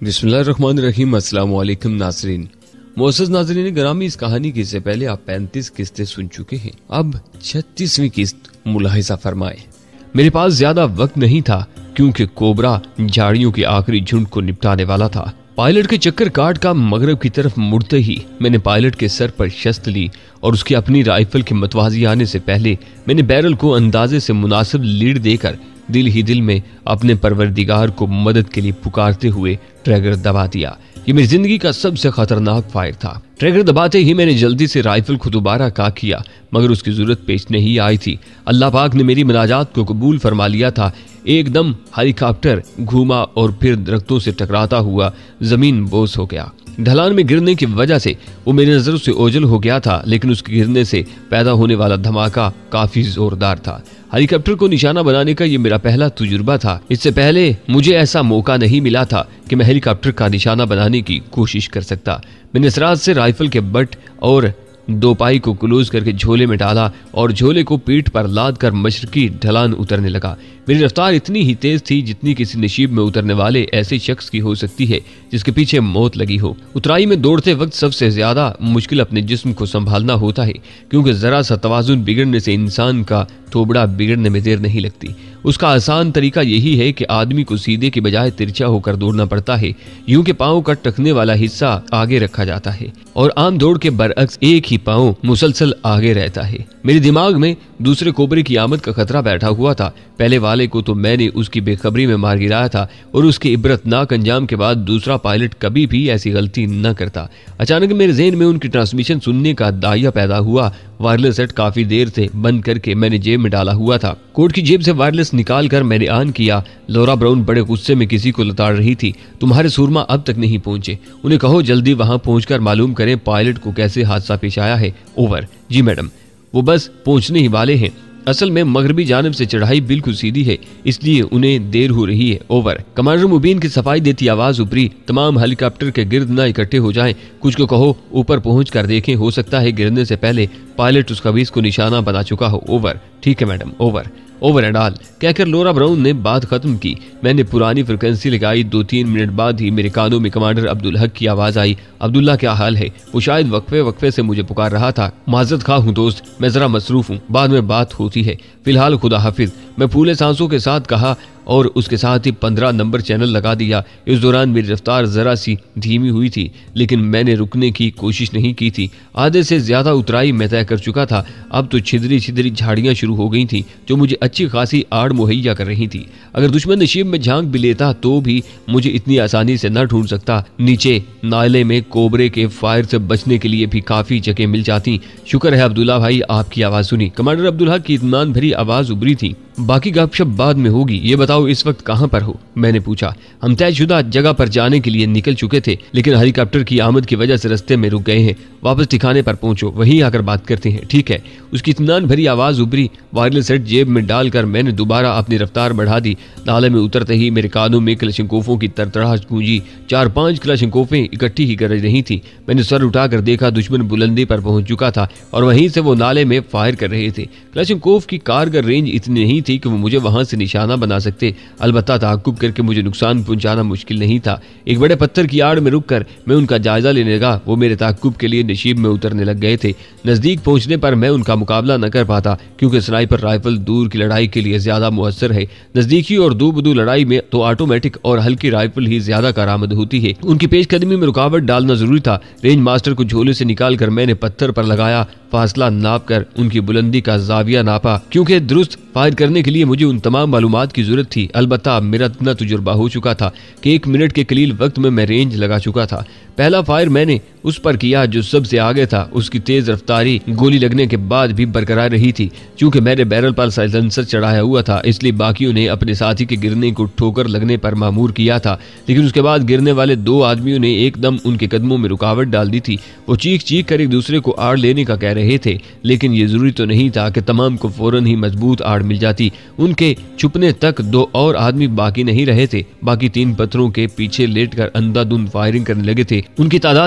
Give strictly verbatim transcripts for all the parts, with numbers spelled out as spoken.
बिस्मिल्लाहिर्रहमानिर्रहीम। अस्सलाम वालेकुम नाज़रीन। मोअज़्ज़ज़ नाज़रीन ग्रामी, इस कहानी की से पहले आप पैंतीस किस्तें सुन चुके हैं। अब छत्तीसवीं किस्त मुलाहिज़ा फरमाए। मेरे पास ज्यादा वक्त नहीं था क्योंकि कोबरा झाड़ियों के आखिरी झुंड को निपटाने वाला था। पायलट के चक्कर काट का मगरब की तरफ मुड़ते ही मैंने पायलट के सर पर शस्त ली और उसकी अपनी राइफल के मतवाजी आने से पहले मैंने बैरल को अंदाजे से मुनासिब लीड देकर दिल ही दिल में अपने परवरदिगार को मदद के लिए पुकारते हुए ट्रिगर दबा दिया। ये मेरी जिंदगी का सबसे खतरनाक फायर था। ट्रिगर दबाते ही मैंने जल्दी से राइफल को दोबारा काक किया, मगर उसकी जरूरत पेश नहीं आई थी। अल्लाह पाक ने मेरी मुनाजात को कबूल फरमा लिया था। एकदम हेलीकॉप्टर घूमा और फिर दरख्तों से टकराता हुआ जमीन बोस हो गया। ढलान में गिरने की वजह से वो मेरी नजरों से ओझल हो गया था, लेकिन उसके गिरने से पैदा होने वाला धमाका काफी जोरदार था। हेलीकॉप्टर को निशाना बनाने का ये मेरा पहला तजुर्बा था। इससे पहले मुझे ऐसा मौका नहीं मिला था कि मैं हेलीकॉप्टर का निशाना बनाने की कोशिश कर सकता। मैंने इसराज से राइफल के बट और दो पाई को क्लोज करके झोले में डाला और झोले को पीठ पर लाद कर मशरकी ढलान उतरने लगा। मेरी रफ्तार इतनी ही तेज थी जितनी किसी नशीब में उतरने वाले ऐसे शख्स की हो सकती है जिसके पीछे मौत लगी हो। उतराई में दौड़ते वक्त सबसे ज्यादा मुश्किल अपने जिस्म को संभालना होता है, क्योंकि जरा सा तवाजुन बिगड़ने से इंसान का थोबड़ा बिगड़ने में देर नहीं लगती। उसका आसान तरीका यही है कि आदमी को सीधे की बजाय तिरछा होकर दौड़ना पड़ता है। यूं के पांव का टकने वाला हिस्सा आगे रखा जाता है और आम दौड़ के बरअक्स एक ही पांव मुसलसल आगे रहता है। मेरे दिमाग में दूसरे कोबरे की आमद का खतरा बैठा हुआ था। पहले वाले को तो मैंने उसकी बेखबरी में मार गिराया था और उसके इबरतनाक अंजाम के बाद दूसरा पायलट कभी भी ऐसी गलती न करता। अचानक मेरे ज़हन में उनकी ट्रांसमिशन सुनने का दाइया पैदा हुआ। वायरलेस सेट काफी देर से बंद करके मैंने जेब में डाला हुआ था। कोट की जेब से वायरलेस निकाल कर मैंने ऑन किया। लौरा ब्राउन बड़े गुस्से में किसी को लताड़ रही थी। तुम्हारे सूरमा अब तक नहीं पहुंचे, उन्हें कहो जल्दी वहां पहुंचकर मालूम करें पायलट को कैसे हादसा पेश आया है। ओवर। जी मैडम, वो बस पहुंचने ही वाले हैं। असल में मगरबी जानब से चढ़ाई बिल्कुल सीधी है, इसलिए उन्हें देर हो रही है। ओवर। कमांडर मुबीन की सफाई देती आवाज उपरी। तमाम हेलीकॉप्टर के गिर्द न इकट्ठे हो जाएं। कुछ को कहो ऊपर पहुंच कर देखें, हो सकता है गिरने से पहले पायलट उस खबीज को निशाना बना चुका हो। ओवर। ठीक है madam. Over. Over and all कहकर लौरा ब्राउन ने बात खत्म की। मैंने पुरानी फ्रिक्वेंसी लगाई। दो तीन मिनट बाद ही मेरे कानों में कमांडर अब्दुल हक की आवाज आई। अब्दुल्ला क्या हाल है? वो शायद वक्फे वक्फे से मुझे पुकार रहा था। माजरत खा हूँ दोस्त, मैं जरा मसरूफ हूँ, बाद में बात होती है। फिलहाल खुदा हाफिज, मैं फूले सांसों के साथ कहा और उसके साथ ही पंद्रह नंबर चैनल लगा दिया। इस दौरान मेरी रफ्तार जरा सी धीमी हुई थी, लेकिन मैंने रुकने की कोशिश नहीं की थी। आधे से ज्यादा उतराई मैं तय कर चुका था। अब तो छिदरी छिदरी झाड़ियां शुरू हो गई थी जो मुझे अच्छी खासी आड़ मुहैया कर रही थी। अगर दुश्मन नशीब में झांक भी लेता तो भी मुझे इतनी आसानी से न ढूंढ सकता। नीचे नाले में कोबरे के फायर से बचने के लिए भी काफी जगह मिल जाती। शुक्र है अब्दुल्ला भाई आपकी आवाज सुनी। कमांडर अब्दुल हक की इत्मीनान भरी आवाज उभरी थी। बाकी गपशप बाद में होगी, ये बताओ इस वक्त कहां पर हो? मैंने पूछा। हम तयशुदा जगह पर जाने के लिए निकल चुके थे, लेकिन हेलीकॉप्टर की आमद की वजह से रास्ते में रुक गए हैं। वापस ठिकाने पर पहुंचो, वहीं आकर बात करते हैं। ठीक है। उसकी इत्मीनान भरी आवाज उभरी। वायरलेस सेट जेब में डालकर मैंने दोबारा अपनी रफ्तार बढ़ा दी। नाले में उतरते ही मेरे कानों में क्लशिंकोफों की तरतड़ाहट गूंजी। चार पांच क्लशिंकोफें इकट्ठी ही गरज रही थी। मैंने सर उठाकर देखा, दुश्मन बुलंदी पर पहुंच चुका था और वहीं से वो नाले में फायर कर रहे थे। क्लशिंकोफ की कारगर रेंज इतनी नहीं थी कि वो मुझे वहां से निशाना बना सकते। अलबत्ता ताक़ुब करके मुझे नुकसान पहुंचाना मुश्किल नहीं था। एक बड़े पत्थर की आड़ में रुककर मैं उनका जायजा लेने लगा। वो मेरे ताक़ुब के लिए नशीब में उतरने लग गए थे। नजदीक पहुंचने पर मैं उनका मुकाबला न कर पाता, क्योंकि स्नाइपर राइफल दूर की लड़ाई के लिए ज्यादा मुअस्सर है। नजदीकी और दो बदू लड़ाई में तो ऑटोमेटिक और हल्की राइफल ही ज्यादा कारआमद होती है। उनकी पेशकदमी में रुकावट डालना जरूरी था। रेंज मास्टर को झोले से निकाल कर मैंने पत्थर पर लगाया। फासला नाप कर उनकी बुलंदी का जाविया नापा, क्योंकि दुरुस्त फायर करने के लिए मुझे उन तमाम मालूमात की जरूरत थी। अलबत्ता मेरा इतना तजुर्बा हो चुका था कि एक मिनट के कलील वक्त में मैं रेंज लगा चुका था। पहला फायर मैंने उस पर किया जो सबसे आगे था। उसकी तेज रफ्तारी गोली लगने के बाद भी बरकरार रही थी। चूंकि मैंने बैरल पर साइलेंसर चढ़ाया हुआ था, इसलिए बाकियों ने अपने साथी के गिरने को ठोकर लगने पर मामूर किया था। लेकिन उसके बाद गिरने वाले दो आदमियों ने एकदम उनके कदमों में रुकावट डाल दी थी। वो चीख चीख कर एक दूसरे को आड़ लेने का कह रहे थे, लेकिन ये जरूरी तो नहीं था कि तमाम को फौरन ही मजबूत आड़ मिल जाती। उनके छुपने तक दो और आदमी बाकी नहीं रहे थे। बाकी तीन पत्थरों के पीछे लेटकर अंधाधुंध फायरिंग करने लगे थे। उनकी तादाद दस थी।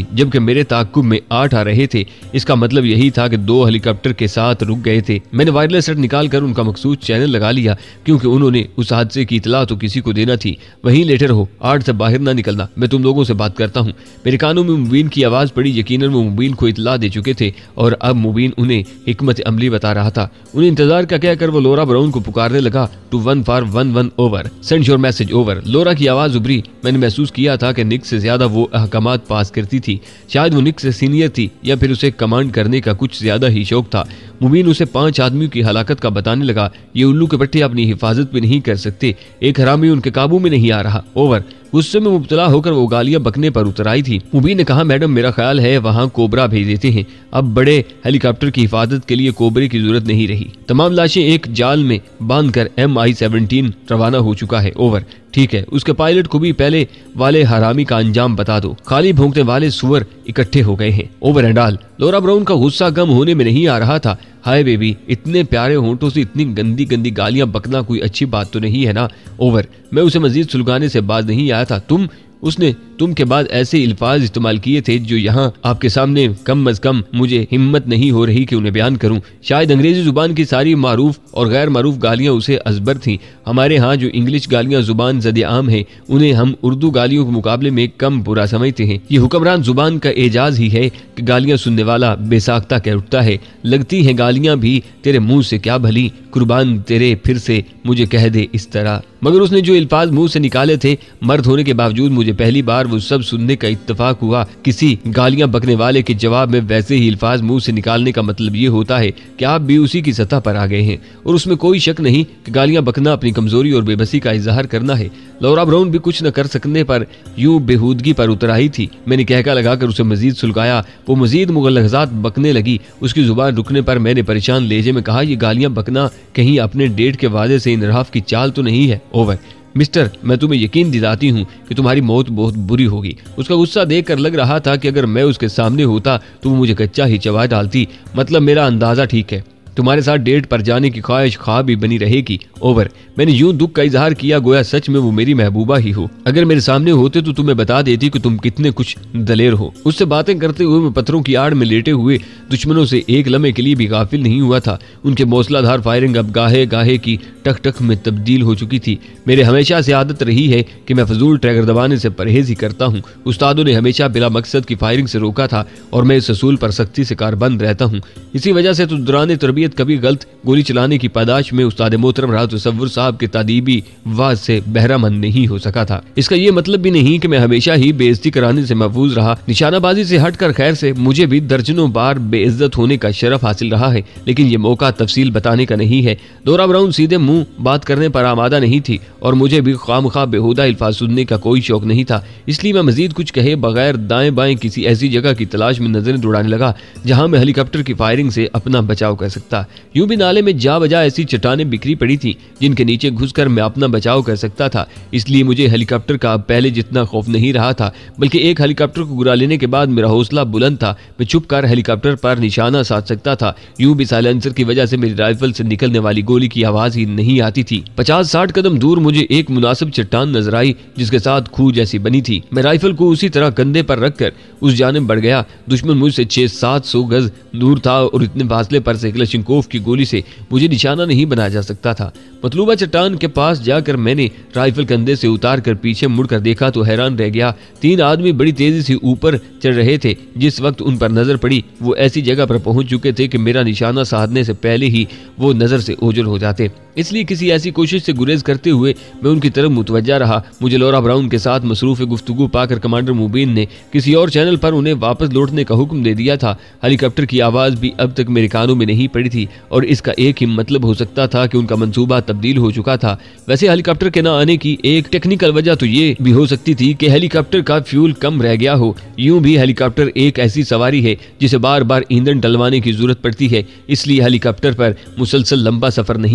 थी, जबकि मेरे ताक्कुब में आठ आ रहे थे। इसका मतलब यही था कि दो हेलीकॉप्टर के साथ रुक गए थे। मैंने वायरलेस सेट निकालकर उनका मखसूस चैनल लगा लिया, क्योंकि उन्होंने उस हादसे की इतला तो किसी को देना थी। वहीं लेटे रहो, आठ से बाहर ना निकलना, मैं तुम लोगों से बात करता हूँ। मेरे कानों में मुबीन की आवाज पड़ी। यकीनन वो मुबीन को इतला दे चुके थे और अब मुबीन उन्हें हिकमत अमली बता रहा था। उन्हें इंतजार का कहकर वो लोरा ब्राउन को पुकारने लगा, two one four one one over, send your message over. Laura की आवाज उभरी। मैंने महसूस किया था कि निक से ज्यादा वो अहकामात पास करती थी। शायद वो निक से सीनियर थी या फिर उसे कमांड करने का कुछ ज्यादा ही शौक था। मुबीन उसे पांच आदमियों की हलाकत का बताने लगा। ये उल्लू के पट्टे अपनी हिफाजत भी नहीं कर सकते, एक हरामी उनके काबू में नहीं आ रहा, ओवर। गुस्से में मुब्तला होकर वो गालियां बकने पर उतर आई थी। मुबीन ने कहा, मैडम मेरा ख्याल है वहाँ कोबरा भेज देते हैं। अब बड़े हेलीकॉप्टर की हिफाजत के लिए कोबरे की जरूरत नहीं रही। तमाम लाशें एक जाल में बांधकर एम आई सेवनटीन रवाना हो चुका है, ओवर। ठीक है, उसके पायलट को भी पहले वाले हरामी का अंजाम बता दो। खाली भोंकने वाले सुअर इकट्ठे हो गए हैं, over and all. Laura Brown का गुस्सा कम होने में नहीं आ रहा था। हाय बेबी, इतने प्यारे होंठों से इतनी गंदी गंदी गालियां बकना कोई अच्छी बात तो नहीं है ना, ओवर। मैं उसे मजीद सुलगाने से बाज नहीं आया था। तुम उसने तुम के बाद ऐसे अल्फाज इस्तेमाल किए थे जो यहाँ आपके सामने कम अज कम मुझे हिम्मत नहीं हो रही कि उन्हें बयान करूं। शायद अंग्रेजी जुबान की सारी मारूफ और गैर मारूफ गालियां उसे अजबर थीं। हमारे यहाँ जो इंग्लिश गालियां जुबान ज़द आम है, उन्हें हम उर्दू गालियों के मुकाबले में कम बुरा समझते हैं। ये हुक्मरान जुबान का एजाज ही है कि गालियां सुनने वाला बेसाख्ता कह उठता है, लगती है गालियां भी तेरे मुंह से क्या भली, कुर्बान तेरे फिर से मुझे कह दे इस तरह। मगर उसने जो अल्फाज मुंह से निकाले थे, मर्द होने के बावजूद मुझे पहली बार वो सब सुनने का इत्तेफाक हुआ। किसी गालियां बकने वाले के जवाब में वैसे ही अल्फाज मुंह से निकालने का मतलब ये होता है कि आप भी उसी की सतह पर आ गए हैं। और उसमें कोई शक नहीं कि गालियां बकना अपनी कमजोरी और बेबसी का इजहार करना है। लोरा ब्राउन भी कुछ न कर सकने पर यूं बेहूदगी पर उतर आई थी। मैंने कहका लगाकर उसे मजीद सुलगाया। वो मजीद मुगलजात बकने लगी। उसकी जुबान रुकने पर मैंने परेशान लहजे में कहा, ये गालियां बकना कहीं अपने डेट के वादे से इनराफ की चाल तो नहीं है, ओवर। मिस्टर, मैं तुम्हें यकीन दिलाती हूँ कि तुम्हारी मौत बहुत बुरी होगी। उसका गुस्सा देखकर लग रहा था कि अगर मैं उसके सामने होता तो वो मुझे कच्चा ही चबा डालती। मतलब मेरा अंदाजा ठीक है, तुम्हारे साथ डेट पर जाने की ख्वाहिश ख्वाब भी बनी रहेगी, ओवर। मैंने यूं दुख का इजहार किया गोया सच में वो मेरी महबूबा ही हो। अगर मेरे सामने होते तो तुम्हें बता देती कि तुम कितने कुछ दलेर हो। उससे बातें करते हुए मैं पत्थरों की आड़ में लेटे हुए दुश्मनों से एक लम्हे के लिए भी गाफिल नहीं हुआ था। उनके मौसलाधार फायरिंग अब गाहे गाहे की टक टक में तब्दील हो चुकी थी। मेरे हमेशा से आदत रही है कि मैं फजूल ट्रैगर दबाने से परहेज ही करता हूँ। उस्तादों ने हमेशा बिला मकसद की फायरिंग से रोका था और मैं इस असूल पर सख्ती से कारबंद रहता हूँ। इसी वजह से तो दौरान तरबियत कभी गलत गोली चलाने की पादाश में उस्ताद मोहतरम राहत तसव्वुर साहब के तादीबी वाज से बहरामंद नहीं हो सका था। इसका ये मतलब भी नहीं कि मैं हमेशा ही बेइज्जती कराने से महफूज रहा। निशानाबाजी से हटकर खैर से मुझे भी दर्जनों बार बेइज्जत होने का शरफ हासिल रहा है, लेकिन ये मौका तफसील बताने का नहीं है। लोरा ब्राउन सीधे मुंह बात करने पर आमादा नहीं थी और मुझे भी खामखा बेहुदा अल्फाज सुनने का कोई शौक नहीं था। इसलिए मैं मजीद कुछ कहे बगैर दाएं बाएं किसी ऐसी जगह की तलाश में नजरें दौड़ाने लगा जहां मैं हेलीकॉप्टर की फायरिंग से अपना बचाव कर सकता। यूं भी नाले में जा बजा ऐसी चट्टानें बिखरी पड़ी थी जिनके नीचे घुसकर मैं अपना बचाव कर सकता था। इसलिए मुझे हेलीकॉप्टर का पहले जितना खौफ नहीं रहा था, बल्कि एक हेलीकॉप्टर को गिरा लेने के बाद मेरा हौसला बुलंद था। मैं छुप कर हेलीकॉप्टर पर निशाना साध सकता था। यूं भी साइलेंसर की वजह से मेरी राइफल से निकलने वाली गोली की आवाज ही नहीं आती थी। पचास साठ कदम दूर मुझे एक मुनासिब चट्टान नजर आई जिसके साथ खूह जैसी बनी थी। मैं राइफल को उसी तरह कंधे पर रखकर उस जानिब बढ़ गया। दुश्मन मुझसे छह सात सौ गज दूर था और इतने फासले पर से क्लशिंकोव की गोली से मुझे निशाना नहीं बनाया जा सकता था। मतलूबा चट्टान के पास जाकर मैंने राइफल कंधे से उतार कर पीछे मुड़कर देखा तो हैरान रह गया। तीन आदमी बड़ी तेजी से ऊपर चढ़ रहे थे। जिस वक्त उन पर नजर पड़ी वो ऐसी जगह पर पहुंच चुके थे कि मेरा निशाना साधने से पहले ही वो नजर से ओझल हो जाते। इसलिए किसी ऐसी कोशिश से गुरेज करते हुए मैं उनकी तरफ मुतवज्जा रहा। मुझे लोरा ब्राउन के साथ मसरूफ गुफ्तगू पाकर कमांडर मुबीन ने किसी और चैनल पर उन्हें वापस लौटने का हुक्म दे दिया था। हेलीकॉप्टर की आवाज भी अब तक मेरे कानों में नहीं पड़ी थी और इसका एक ही मतलब हो सकता था कि उनका मंसूबा तब्दील हो चुका था। वैसे हेलीकॉप्टर के न आने की एक टेक्निकल वजह तो ये भी हो सकती थी कि हेलीकॉप्टर का फ्यूल कम रह गया हो। यूं भी हेलीकॉप्टर एक ऐसी सवारी है जिसे बार बार ईंधन डलवाने की जरूरत पड़ती है, इसलिए हेलीकॉप्टर पर मुसलसल लंबा सफर नहीं किया जा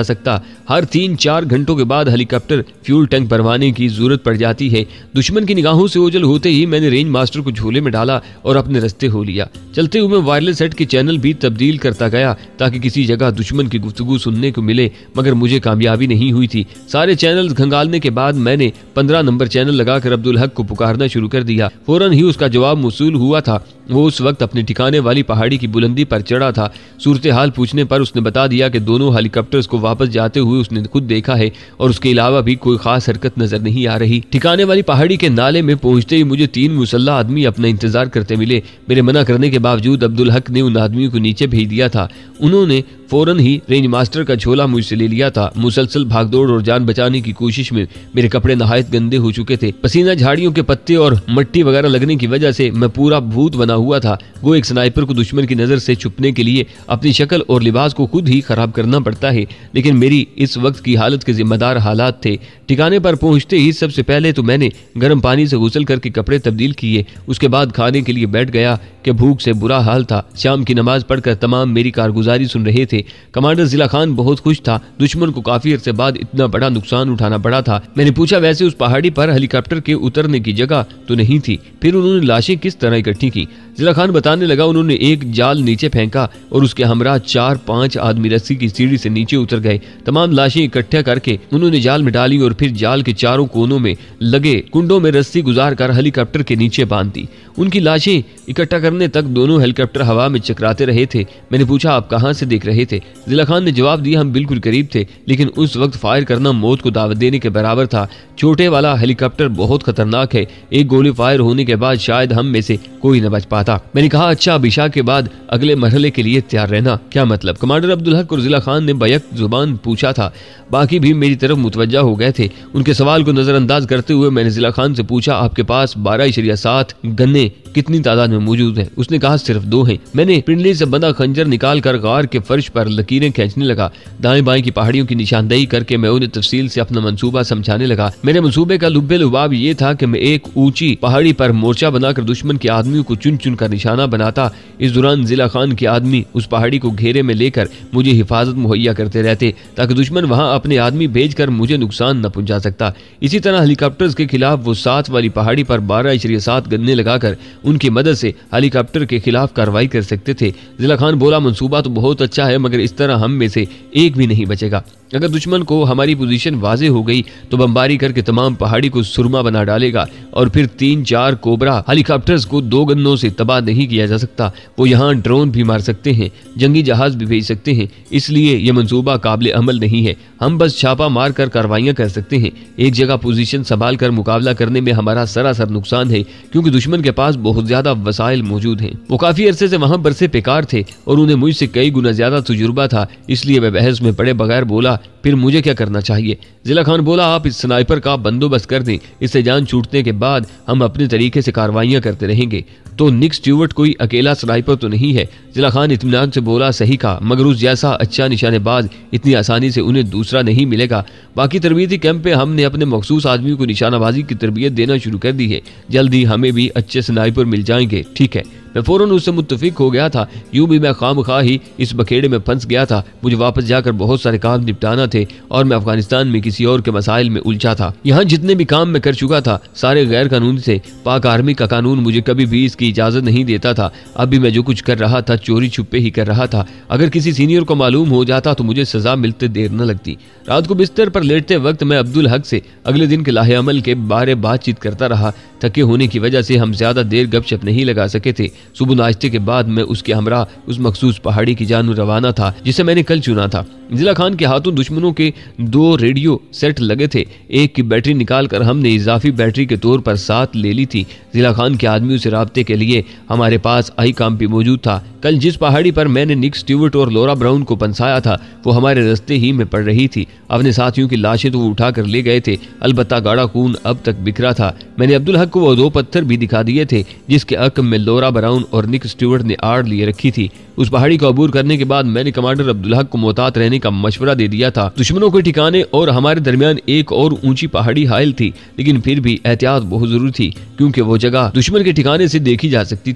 सकता। हर तीन चार घंटों के बाद हेलीकॉप्टर फ्यूल टैंक भरवाने की जरूरत पड़ जाती है। दुश्मन की निगाहों से ओझल होते ही मैंने रेंज मास्टर को झोले में डाला और अपने रास्ते हो लिया। चलते हुए वायरलेस सेट के चैनल भी तब्दील करता गया ताकि किसी जगह दुश्मन की गुफ्तगू सुनने को मिले, मगर मुझे कामयाबी नहीं हुई थी। सारे चैनल खंगालने के बाद मैंने पंद्रह नंबर चैनल लगाकर अब्दुल हक को पुकारना शुरू कर दिया। फौरन ही उसका जवाब मौसूल हुआ था। वो उस वक्त अपने ठिकाने वाली पहाड़ी की बुलंदी पर चढ़ा था। सूरत हाल पूछने पर उसने बता दिया कि दोनों हेलीकॉप्टर्स को वापस जाते हुए उसने खुद देखा है और उसके अलावा भी कोई खास हरकत नजर नहीं आ रही। ठिकाने वाली पहाड़ी के नाले में पहुंचते ही मुझे तीन मुसल्ला आदमी अपना इंतजार करते मिले। मेरे मना करने के बावजूद अब्दुल हक ने उन आदमियों को नीचे भेज दिया था। उन्होंने फौरन ही रेंज मास्टर का झोला मुझसे ले लिया था। मुसलसल भागदौड़ और जान बचाने की कोशिश में मेरे कपड़े नहायत गंदे हो चुके थे। पसीना झाड़ियों के पत्ते और मट्टी वगैरह लगने की वजह से मैं पूरा भूत बना हुआ था। वो एक स्नाइपर को दुश्मन की नजर से छुपने के लिए अपनी शक्ल और लिबास को खुद ही खराब करना पड़ता है, लेकिन मेरी इस वक्त की हालत के जिम्मेदार हालात थे। ठिकाने पर पहुंचते ही सबसे पहले तो मैंने गर्म पानी से गुसल करके कपड़े तब्दील किए। उसके बाद खाने के लिए बैठ गया कि भूख से बुरा हाल था। शाम की नमाज पढ़कर तमाम मेरी कारगुजारी सुन रहे थे। कमांडर जिला खान बहुत खुश था। दुश्मन को काफी अरसे बाद इतना बड़ा नुकसान उठाना पड़ा था। मैंने पूछा, वैसे उस पहाड़ी पर हेलीकॉप्टर के उतरने की जगह तो नहीं थी, फिर उन्होंने लाशें किस तरह इकट्ठी की? जिला खान बताने लगा, उन्होंने एक जाल नीचे फेंका और उसके हमरा चार पांच आदमी रस्सी की सीढ़ी से नीचे उतर गए। तमाम लाशें इकट्ठा करके उन्होंने जाल में डाली और फिर जाल के चारों कोनों में लगे कुंडों में रस्सी गुजार कर हेलीकॉप्टर के नीचे बांध दी। उनकी लाशें इकट्ठा करने तक दोनों हेलीकॉप्टर हवा में चकराते रहे थे। मैंने पूछा, आप कहां से देख रहे थे? जिला खान ने जवाब दिया, हम बिल्कुल करीब थे, लेकिन उस वक्त फायर करना मौत को दावत देने के बराबर था। छोटे वाला हेलीकॉप्टर बहुत खतरनाक है। एक गोली फायर होने के बाद शायद हम में से कोई न बच पाता। मैंने कहा, अच्छा, अब इशा के बाद अगले मरहले के लिए तैयार रहना। क्या मतलब? कमांडर अब्दुल हक और जिला खान ने बैक जुबान पूछा था। बाकी भी मेरी तरफ मुतवज्जा हो गए थे। उनके सवाल को नजरअंदाज करते हुए मैंने जिला खान से पूछा, आपके पास बारह इशरिया सात गन्ने कितनी तादाद में मौजूद है? उसने कहा, सिर्फ दो हैं। मैंने पिंडली से बंधा खंजर निकाल कर गार के फर्श पर लकीरें खींचने लगा। दाएं बाएं की पहाड़ियों की निशानदेही करके मैं उन्हें तफसील से अपना मंसूबा समझाने लगा। मेरे मंसूबे का लुब्बे लुबाब ये था कि मैं एक ऊंची पहाड़ी पर मोर्चा बनाकर दुश्मन के आदमियों को चुन चुन कर निशाना बनाता। इस दौरान जिला खान के आदमी उस पहाड़ी को घेरे में लेकर मुझे हिफाजत मुहैया करते रहते ताकि दुश्मन वहां अपने आदमी भेजकर मुझे नुकसान न पहुंचा सकता। इसी तरह हेलीकॉप्टर्स के खिलाफ वो सात वाली पहाड़ी पर बारह इशरिया सात गन्ने लगाकर उनकी मदद से हेलीकॉप्टर के खिलाफ कार्रवाई कर सकते थे। जिला खान बोला, मंसूबा तो बहुत अच्छा है, मगर इस तरह हम में से एक भी नहीं बचेगा। अगर दुश्मन को हमारी पोजीशन वाजे हो गई तो बमबारी करके तमाम पहाड़ी को सुरमा बना डालेगा और फिर तीन चार कोबरा हेलीकॉप्टर्स को दो गन्नों से तबाह नहीं किया जा सकता। वो यहाँ ड्रोन भी मार सकते हैं, जंगी जहाज भी भेज सकते हैं, इसलिए यह मंसूबा काबिल अमल नहीं है। हम बस छापा मार कर कार्रवाइयां कर सकते हैं। एक जगह पोजीशन संभाल कर मुकाबला करने में हमारा सरासर नुकसान है, क्योंकि दुश्मन के पास बहुत ज्यादा वसाइल मौजूद हैं। वो काफी अरसे से वहां बरसे बेकार थे और उन्हें मुझसे कई गुना ज्यादा तजुर्बा था, इसलिए वह बहस में पड़े बगैर बोला, फिर मुझे क्या करना चाहिए? जिला खान बोला, आप इस स्नाइपर का बंदोबस्त कर दें, इससे जान छूटने के बाद हम अपने तरीके से कार्रवाइयां करते रहेंगे। तो निक स्टीवर्ट कोई अकेला स्नाइपर तो नहीं है? जिला खान इत्मीनान से बोला, सही कहा, मगर उस जैसा अच्छा निशानेबाज इतनी आसानी से उन्हें दूसरा नहीं मिलेगा। बाकी तरबियती कैंप पे हमने अपने मखसूस आदमियों को निशानाबाजी की तरबियत देना शुरू कर दी है। जल्दी हमें भी अच्छे स्नाइपर मिल जाएंगे, ठीक है? मैं फौरन उससे मुत्तफिक हो गया था। यूं भी मैं खामखा ही इस बखेड़े में फंस गया था। मुझे वापस जाकर बहुत सारे काम निपटाना थे और मैं अफगानिस्तान में किसी और के मसाइल में उलझा था। यहाँ जितने भी काम मैं कर चुका था सारे गैर कानूनी थे। पाक आर्मी का कानून मुझे कभी भी इसकी इजाजत नहीं देता था। अभी मैं जो कुछ कर रहा था चोरी छुपे ही कर रहा था। अगर किसी सीनियर को मालूम हो जाता तो मुझे सजा मिलते देर न लगती। रात को बिस्तर पर लेटते वक्त मैं अब्दुल हक से अगले दिन के लाहे अमल के बारे बातचीत करता रहा। थके होने की वजह से हम ज्यादा देर गपशप नहीं लगा सके थे। सुबह नाश्ते के बाद मैं उसके हमरा उस मखसूस पहाड़ी की जानू रवाना था जिसे मैंने कल चुना था। जिला खान के हाथों दुश्मनों के दो रेडियो सेट लगे थे। एक की बैटरी निकालकर हमने इजाफी बैटरी के तौर पर साथ ले ली थी। जिला खान के आदमियों से राब्ते के लिए हमारे पास आई काम भी मौजूद था। कल जिस पहाड़ी पर मैंने निक स्टीवर्ट और लोरा ब्राउन को पंसाया था वो हमारे रास्ते ही में पड़ रही थी। अपने साथियों की लाशें तो वो उठा कर ले गए थे, अलबत्ता गाढ़ा खून अब तक बिखरा था। मैंने अब्दुल हक को वो दो पत्थर भी दिखा दिए थे जिसके अक्म में लोरा ब्राउन और निक स्टीवर्ट ने आड़ लिए रखी थी। उस पहाड़ी को अबूर करने के बाद मैंने कमांडर अब्दुल हक को मोहतात रहने का मशवरा दे दिया था। दुश्मनों के ठिकाने और हमारे दरमियान एक और ऊंची पहाड़ी हायल थी, लेकिन फिर भी एहतियात बहुत जरूरी थी क्योंकि वो जगह दुश्मन के ठिकाने से देखी जा सकती थी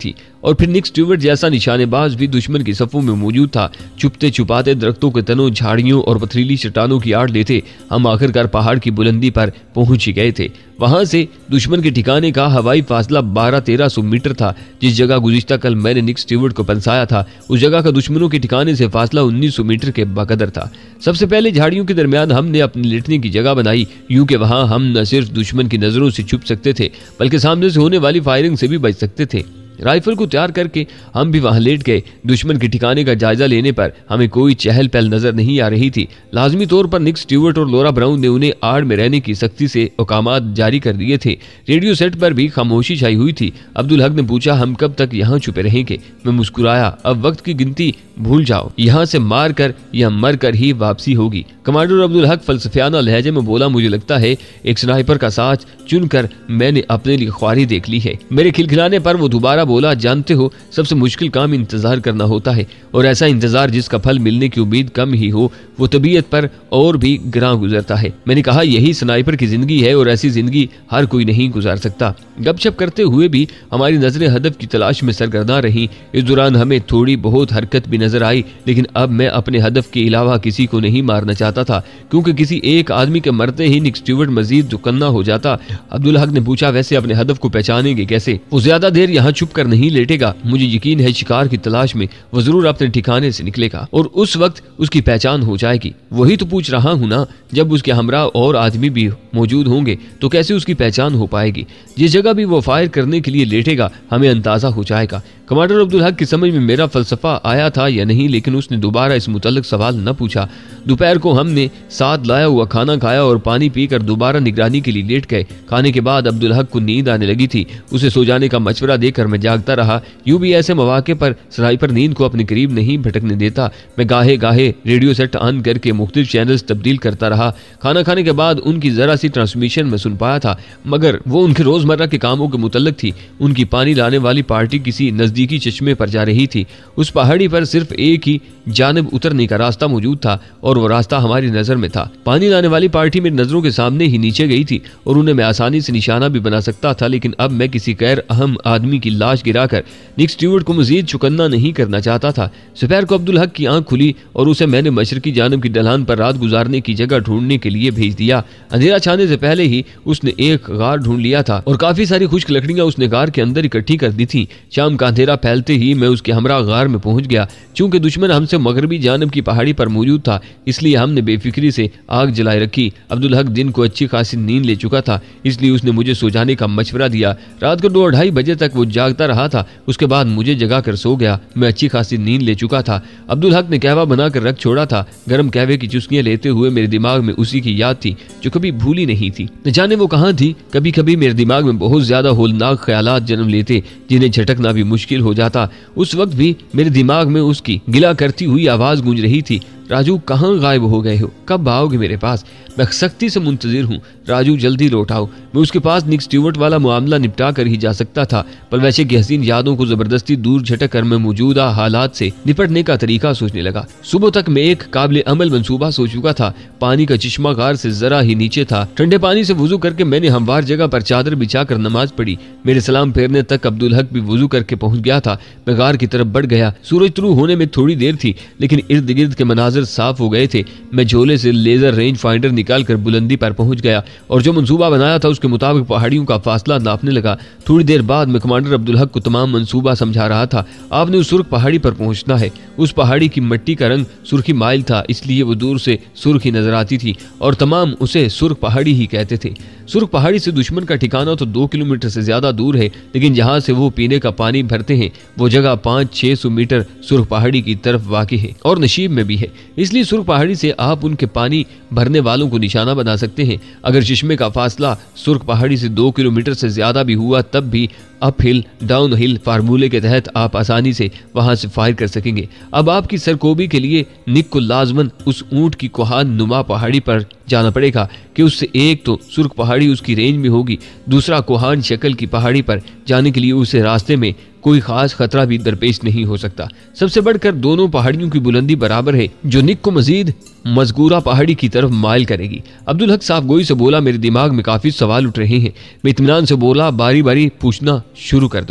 और फिर निक स्टीवर्ट जैसा निशानेबाज भी दुश्मन की सफों में मौजूद था। छुपते छुपाते दरख्तों के तनों, झाड़ियों और पथरीली चट्टानों की आड़ लेते हम आखिरकार पहाड़ की बुलंदी पर पहुंच ही गए थे। वहां से दुश्मन के ठिकाने का हवाई फासला बारह तेरह सौ मीटर था। जिस जगह गुज़िश्ता कल मैंने निक स्टीवर्ट को पंसाया था, उस जगह का दुश्मनों के ठिकाने से फासला उन्नीस सौ मीटर के बकदर था। सबसे पहले झाड़ियों के दरमियान हमने अपनी लेटने की जगह बनाई, यूं कि वहां हम न सिर्फ दुश्मन की नजरों से छुप सकते थे बल्कि सामने से होने वाली फायरिंग से भी बच सकते थे। राइफल को तैयार करके हम भी वहां लेट गए। दुश्मन के ठिकाने का जायजा लेने पर हमें कोई चहल पहल नजर नहीं आ रही थी। लाजमी तौर पर निक स्टीवर्ट और लॉरा ब्राउन ने उन्हें आड़ में रहने की सख्ती से हुकामात जारी कर दिए थे। रेडियो सेट पर भी खामोशी छाई हुई थी। अब्दुल हक ने पूछा, हम कब तक यहाँ छुपे रहेंगे? मैं मुस्कुराया, अब वक्त की गिनती भूल जाओ, यहाँ से मार कर या मर कर ही वापसी होगी। कमांडर अब्दुल हक फलसफियाना लहजे में बोला, मुझे लगता है एक स्नाइपर का साथ चुनकर मैंने अपने लिए ख्वारी देख ली है। मेरे खिलखिलाने पर वो दोबारा बोला, जानते हो सबसे मुश्किल काम इंतजार करना होता है, और ऐसा इंतजार जिसका फल मिलने की उम्मीद कम ही हो वो तबीयत पर और भी गिरां गुजरता है। मैंने कहा, यही स्नाइपर की जिंदगी है और ऐसी जिंदगी हर कोई नहीं गुजार सकता। गपशप करते हुए भी हमारी नजरें हदफ की तलाश में सरगर्दा रहीं। इस दौरान हमें थोड़ी बहुत हरकत भी नजर आई, लेकिन अब मैं अपने हदफ के अलावा किसी को नहीं मारना चाहता था, क्योंकि किसी एक आदमी के मरते ही निक स्टीवर्ट मजीद दुकन्ना हो जाता। अब्दुल हक ने पूछा, वैसे अपने हदफ को पहचानेंगे कैसे? वो ज्यादा देर यहाँ छुप कर नहीं लेटेगा। मुझे यकीन है शिकार की तलाश में वो जरूर अपने ठिकाने से निकलेगा और उस वक्त उसकी पहचान हो जाएगी। वही तो पूछ रहा हूँ ना, जब उसके हमरा और आदमी भी मौजूद होंगे तो कैसे उसकी पहचान हो पाएगी? जिस जगह भी वो फायर करने के लिए लेटेगा हमें अंदाजा हो जाएगा। कमांडर अब्दुल हक की समझ में मेरा फलसफा आया था या नहीं, लेकिन उसने दोबारा इस मुतल्लिक सवाल न पूछा। दोपहर को हमने साथ लाया हुआ खाना खाया और पानी पीकर दोबारा निगरानी के लिए लेट गए। खाने के बाद अब्दुल हक को नींद आने लगी थी। उसे सो जाने का मशवरा देकर मैं जागता रहा। यूं भी ऐसे मौके पर स्नाइपर नींद को अपने करीब नहीं भटकने देता। मैं गाहे गाहे रेडियो सेट ऑन करके मुख्तलिफ चैनल्स तब्दील करता रहा। खाना खाने के बाद उनकी जरा सी ट्रांसमिशन में सुन पाया था, मगर वो उनके रोजमर्रा के कामों के मुतल्लिक थी। उनकी पानी लाने वाली पार्टी किसी नजदीकी चश्मे पर जा रही थी। उस पहाड़ी पर सिर्फ एक ही जानिब उतरने का रास्ता मौजूद था और वो रास्ता हमारी नजर में था। पानी लाने वाली पार्टी मेरी नजरों के सामने ही नीचे गई थी और उन्हें मैं आसानी से निशाना भी बना सकता था, लेकिन अब मैं किसी गैर अहम आदमी की लाश गिराकर निक स्टीवर्ट को मजीद चुकन्ना नहीं करना चाहता था। दोपहर को अब्दुल हक की आंख खुली और उसे मैंने मशरकी जानब की ढलान पर रात गुजारने की जगह ढूंढने के लिए भेज दिया। अंधेरा छाने से पहले ही उसने एक गार ढूंढ लिया था और काफी सारी खुश्क लकड़ियां उसने गार के अंदर इकट्ठी कर दी थी। शाम का अंधेरा फैलते ही मैं उसके हमरा गार में पहुंच गया। चूंकि दुश्मन हमसे मगरबी जानब की पहाड़ी पर मौजूद था, इसलिए हमने बेफिक्री से आग जलाए रखी। अब्दुल हक दिन को अच्छी खासी नींद ले चुका था, इसलिए उसने मुझे सो जाने का मशवरा दिया। रात को दो ढाई बजे तक वो जागता रहा था। उसके बाद मुझे जगा कर सो गया। मैं अच्छी खासी नींद ले चुका था। अब्दुल हक ने कहवा बनाकर रख छोड़ा था। गर्म कहवे की चुस्कियां लेते हुए मेरे दिमाग में उसी की याद थी जो कभी भूली नहीं थी। न जाने वो कहाँ थी। कभी कभी मेरे दिमाग में बहुत ज्यादा होलनाक ख्यालात जन्म लेते, जिन्हें झटकना भी मुश्किल हो जाता। उस वक्त भी मेरे दिमाग में उसकी गिला करती हुई आवाज गूंज रही थी, राजू कहाँ गायब हो गए हो? कब आओगे मेरे पास? मैं सख्ती से मुंतजिर हूँ। राजू जल्दी लौट आओ। मैं उसके पास निक स्टीवर्ट वाला मामला निपटा कर ही जा सकता था, पर वैसे की हसीन यादों को जबरदस्ती दूर झटक कर मैं मौजूदा हालात से निपटने का तरीका सोचने लगा। सुबह तक मैं एक काबिल अमल मंसूबा सोच चुका था। पानी का चश्मा गार से जरा ही नीचे था। ठंडे पानी से वुजू करके मैंने हमवार जगह पर चादर बिछाकर नमाज पढ़ी। मेरे सलाम फेरने तक अब्दुल हक भी वुजू करके पहुंच गया था। मैं गार की तरफ बढ़ गया। सूरज तुलू होने में थोड़ी देर थी, लेकिन इर्द गिर्द के मनाजिर साफ हो गए थे। मैं झोले से लेजर रेंज फाइंडर निकालकर बुलंदी पर पहुंच गया और जो मंसूबा बनाया था उसके मुताबिक पहाड़ियों का फासला नापने लगा। थोड़ी देर बाद मैं कमांडर अब्दुल हक को तमाम मंसूबा समझा रहा था। आपने उस सुर्ख पहाड़ी पर पहुंचना है। उस पहाड़ी की मिट्टी का रंग सुर्खी माइल था, इसलिए वो दूर से सुर्खी नजर आती थी और तमाम उसे सुर्ख पहाड़ी ही कहते थे। सुर्ख पहाड़ी से दुश्मन का ठिकाना तो दो किलोमीटर से ज्यादा दूर है, लेकिन जहां से वो पीने का पानी भरते हैं वो जगह पाँच छह सौ मीटर सुर्ख पहाड़ी की तरफ वाक़ई है और नशीब में भी है। इसलिए सुर्ख पहाड़ी से आप उनके पानी भरने वालों को निशाना बना सकते हैं। अगर चश्मे का फासला सुर्ख पहाड़ी से दो किलोमीटर से ज्यादा भी हुआ, तब भी अप हिल डाउन हिल फार्मूले के तहत आप आसानी से वहां से फायर कर सकेंगे। अब आपकी सरकोबी के लिए निक को लाजमन उस ऊंट की कोहान नुमा पहाड़ी पर जाना पड़ेगा कि उससे एक तो सुर्ख पहाड़ी उसकी रेंज में होगी, दूसरा कोहान शक्ल की पहाड़ी पर जाने के लिए उसे रास्ते में कोई खास खतरा भी दरपेश नहीं हो सकता। सबसे बढ़कर दोनों पहाड़ियों की बुलंदी बराबर है, जो निक को मजीद मजगूरा पहाड़ी की तरफ माइल करेगी। अब्दुल हक साफ गोई से बोला, मेरे दिमाग में काफी सवाल उठ रहे हैं। मैं इत्मीनान से बोला, बारी बारी पूछना शुरू कर दो।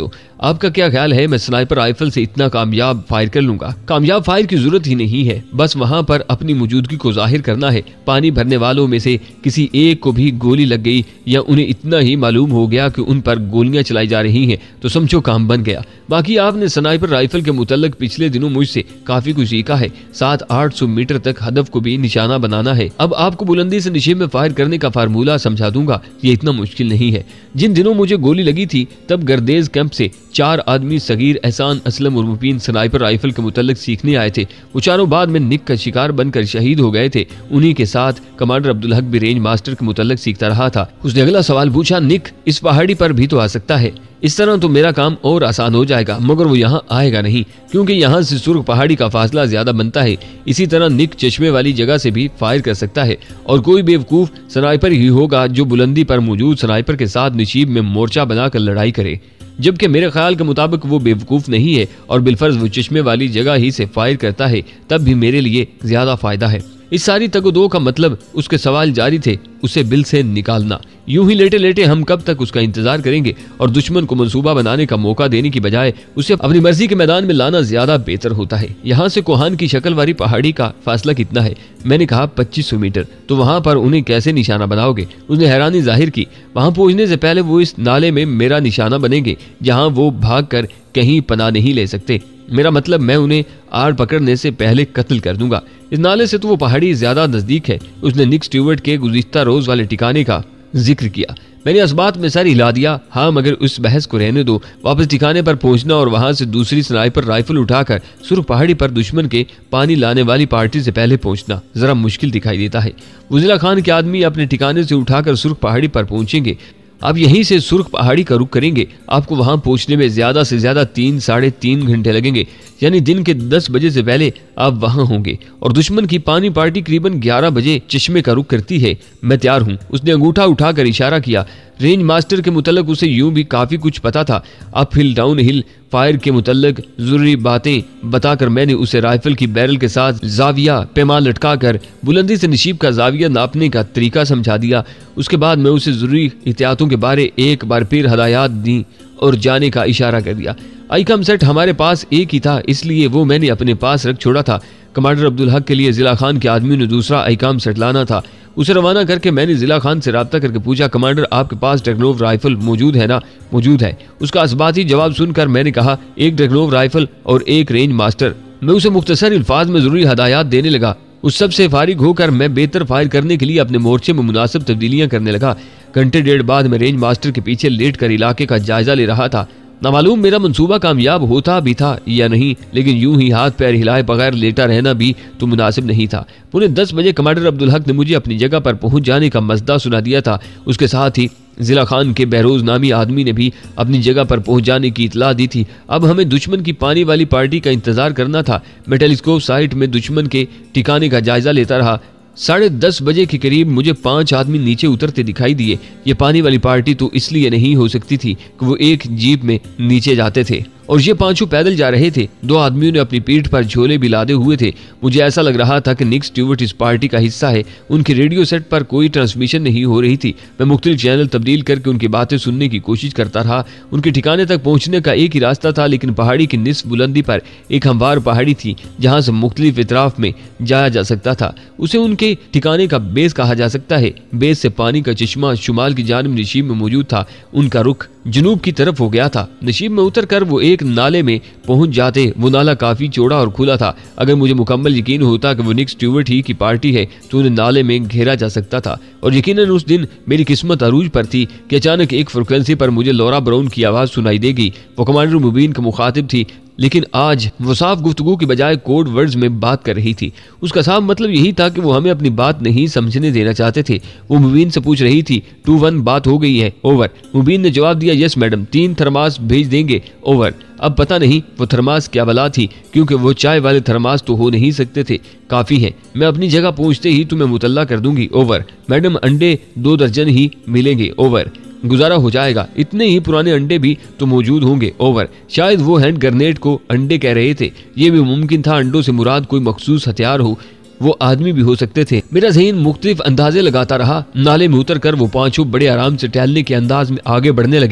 आपका क्या ख्याल है, मैं स्नाइपर राइफल से इतना कामयाब फायर कर लूंगा? कामयाब फायर की जरूरत ही नहीं है, बस वहां पर अपनी मौजूदगी को जाहिर करना है। पानी भरने वालों में से किसी एक को भी गोली लग गई या उन्हें इतना ही मालूम हो गया कि उन पर गोलियां चलाई जा रही हैं तो समझो काम बन गया। बाकी आपने स्नाइपर राइफल के मुतल्लिक पिछले दिनों मुझसे काफी कुछ सीखा है। सात आठ सौ मीटर तक हदफ को भी निशाना बनाना है। अब आपको बुलंदी से निशाने में फायर करने का फार्मूला समझा दूंगा, ये इतना मुश्किल नहीं है। जिन दिनों मुझे गोली लगी थी तब गर्देज कैंप से चार आदमी सगीर, एहसान, असलम और मुबीन स्नाइपर राइफल के मुतल्लिक सीखने आए थे। वो चारों बाद में निक का शिकार बनकर शहीद हो गए थे। उन्हीं के साथ कमांडर अब्दुल हक भी रेंज मास्टर के मुतल्लिक सीखता रहा था। उसने अगला सवाल पूछा, निक इस पहाड़ी पर भी तो आ सकता है, इस तरह तो मेरा काम और आसान हो जाएगा। मगर वो यहाँ आएगा नहीं क्योंकि यहाँ से सुर्ख पहाड़ी का फासला ज्यादा बनता है। इसी तरह निक चश्मे वाली जगह से भी फायर कर सकता है और कोई बेवकूफ स्नाइपर ही होगा जो बुलंदी पर मौजूद स्नाइपर के साथ नशीब में मोर्चा बनाकर लड़ाई करे। जबकि मेरे ख्याल के मुताबिक वो बेवकूफ नहीं है और बिलफर्ज वो चश्मे वाली जगह ही से फायर करता है, तब भी मेरे लिए ज्यादा फायदा है। इस सारी तगदो का मतलब उसके सवाल जारी थे, उसे बिल से निकालना। यूं ही लेटे लेटे हम कब तक उसका इंतजार करेंगे और दुश्मन को मंसूबा बनाने का मौका देने की बजाय उसे अपनी मर्जी के मैदान में लाना ज्यादा बेहतर होता है। यहाँ से कोहान की शक्ल वाली पहाड़ी का फासला कितना है? मैंने कहा पच्चीस सौ मीटर। तो वहां पर उन्हें कैसे निशाना बनाओगे? उसने हैरानी जाहिर की। वहां पहुंचने से पहले वो इस नाले में मेरा निशाना बनेंगे जहाँ वो भाग कर कहीं पनाह नहीं ले सकते। मेरा मतलब मैं उन्हें आड़ पकड़ने से पहले कत्ल कर दूंगा। इस नाले से तो वो पहाड़ी ज्यादा नजदीक है। उसने निक स्टीवर्ट के गुज़िश्ता रोज वाले ठिकाने का जिक्र किया। मैंने इस बात में सर हिला दिया। हाँ, मगर उस बहस को रहने दो। वापस ठिकाने पर पहुंचना और वहां से दूसरी स्नाइपर राइफल उठाकर सुर्ख पहाड़ी पर दुश्मन के पानी लाने वाली पार्टी से पहले पहुंचना जरा मुश्किल दिखाई देता है। वजीला खान के आदमी अपने ठिकाने से उठाकर सुर्ख पहाड़ी पर पहुंचेंगे। आप यहीं से सुर्ख पहाड़ी का रुख करेंगे। आपको वहां पहुंचने में ज्यादा से ज्यादा तीन साढ़े तीन घंटे लगेंगे, यानी दिन के दस बजे से पहले आप वहां होंगे। और दुश्मन की पानी पार्टी करीबन ग्यारह बजे चश्मे का रुख करती है। मैं तैयार हूं। उसने अंगूठा उठाकर इशारा किया। रेंज मास्टर के मुतल्लिक उसे यूं भी काफी कुछ पता था। Up hill, down hill, fire के मुतल्लिक जरूरी बातें बताकर मैंने उसे राइफल की बैरल के साथ जाविया पैमान लटकाकर बुलंदी से नशीब का जाविया नापने का तरीका समझा दिया। उसके बाद मैं उसे जरूरी एहतियातों के बारे एक बार फिर हदायत दी और जाने का इशारा कर दिया। आईकॉम सेट हमारे पास एक ही था, इसलिए वो मैंने अपने पास रख छोड़ा था। कमांडर अब्दुल हक के लिए जिला खान के आदमी ने दूसरा आईकॉम सेट लाना था। उसे रवाना करके मैंने जिला खान से राब्ता करके पूछा, कमांडर आपके पास टेक्नोव राइफल मौजूद है ना? मौजूद है। उसका असबाती जवाब सुनकर मैंने कहा, एक टेक्नोव राइफल और एक रेंज मास्टर। मैं उसे मुख्तसर अल्फाज में जरूरी हदायत देने लगा। उस सब से फारिग होकर मैं बेहतर फायर करने के लिए अपने मोर्चे में मुनासिब तब्दीलियां करने लगा। घंटे डेढ़ बाद मैं रेंज मास्टर के पीछे लेट कर इलाके का जायजा ले रहा था। ना मालूम मेरा मंसूबा कामयाब होता भी था या नहीं, लेकिन यूं ही हाथ पैर हिलाए बगैर लेटा रहना भी तो मुनासिब नहीं था। पुणे दस बजे कमांडर अब्दुल हक ने मुझे अपनी जगह पर पहुंच जाने का मसदा सुना दिया था। उसके साथ ही जिला खान के बहरोज नामी आदमी ने भी अपनी जगह पर पहुंच जाने की इतला दी थी। अब हमें दुश्मन की पानी वाली पार्टी का इंतजार करना था। मैं टेलीस्कोप साइट में दुश्मन के ठिकाने का जायजा लेता रहा। साढ़े दस बजे के करीब मुझे पांच आदमी नीचे उतरते दिखाई दिए। ये पानी वाली पार्टी तो इसलिए नहीं हो सकती थी कि वो एक जीप में नीचे जाते थे और ये पांचों पैदल जा रहे थे। दो आदमियों ने अपनी पीठ पर झोले भी लादे हुए थे। मुझे ऐसा लग रहा था कि निक स्टीवर्ट इस पार्टी का हिस्सा है। उनके रेडियो सेट पर कोई ट्रांसमिशन नहीं हो रही थी। मैं मुख्तलिफ चैनल तब्दील करके उनकी बातें सुनने की कोशिश करता रहा। उनके ठिकाने तक पहुंचने का एक ही रास्ता था, लेकिन पहाड़ी की निस्फ बुलंदी पर एक हमवार पहाड़ी थी जहां से मुख्तलिफ इतराफ में जाया जा सकता था। उसे उनके ठिकाने का बेस कहा जा सकता है। बेस से पानी का चश्मा शुमाल की जानिब नशीब में मौजूद था। उनका रुख जनूब की तरफ हो गया था। नशीब में उतर कर वो एक नाले में पहुंच जाते। वो नाला काफी चौड़ा और खुला था। अगर मुझे मुकम्मल यकीन होता कि वो निक स्टीवर्ट ही की पार्टी है तो उन्हें नाले में घेरा जा सकता था। और यकीनन उस दिन मेरी किस्मत अरूज पर थी कि अचानक एक फ्रिक्वेंसी पर मुझे लौरा ब्राउन की आवाज सुनाई देगी। वो कमांडर मुबीन का मुखातिब थी, लेकिन आज वो साफ गुफ्तगू की बजाय कोड वर्ड्स में बात कर रही थी। उसका साफ मतलब यही था कि वो हमें अपनी बात नहीं समझने देना चाहते थे। वो मुबीन से पूछ रही थी, टू वन बात हो गई है, ओवर। मुबीन ने जवाब दिया, यस मैडम, तीन थर्मास भेज देंगे, ओवर। अब पता नहीं वो थर्मास क्या बला थी, क्योंकि वो चाय वाले थर्मास तो हो नहीं सकते थे। काफी है, मैं अपनी जगह पहुंचते ही तुम्हें मुतल्ला कर दूंगी, ओवर। मैडम, अंडे दो दर्जन ही मिलेंगे, ओवर। गुजारा हो जाएगा, इतने ही पुराने अंडे भी तो मौजूद होंगे, ओवर। शायद वो हैंड ग्रेनेड को अंडे कह रहे थे। ये भी मुमकिन था अंडों से मुराद कोई मखसूस हथियार हो, वो आदमी भी हो सकते थे। मेरा ज़हन मुख्तलिफ अंदाजे लगाता रहा। नाले में उतर कर वो पांचों बड़े आराम से टहलने के अंदाज में आगे बढ़ने लगे।